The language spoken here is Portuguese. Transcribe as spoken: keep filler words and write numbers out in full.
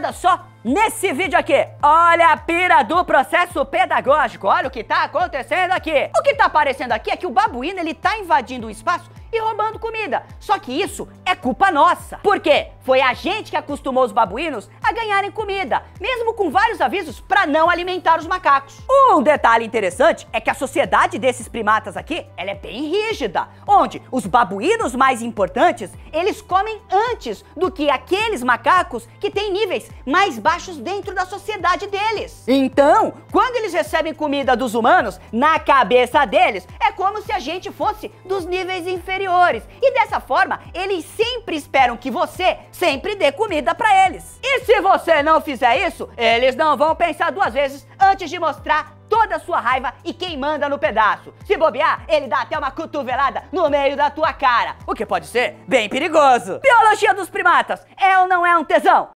olhada só nesse vídeo aqui. Olha a pira do processo pedagógico. Olha o que tá acontecendo aqui. O que tá aparecendo aqui é que o babuíno, ele tá invadindo o espaço e roubando comida. Só que isso é culpa nossa. Por quê? Foi a gente que acostumou os babuínos a ganharem comida, mesmo com vários avisos para não alimentar os macacos. Um detalhe interessante é que a sociedade desses primatas aqui, ela é bem rígida, onde os babuínos mais importantes, eles comem antes do que aqueles macacos que têm níveis mais baixos dentro da sociedade deles. Então, quando eles recebem comida dos humanos, na cabeça deles, é como se a gente fosse dos níveis inferiores. E dessa forma, eles sempre esperam que você sempre dê comida pra eles. E se você não fizer isso, eles não vão pensar duas vezes antes de mostrar toda a sua raiva e quem manda no pedaço. Se bobear, ele dá até uma cotovelada no meio da tua cara, o que pode ser bem perigoso. Biologia dos primatas, é ou não é um tesão?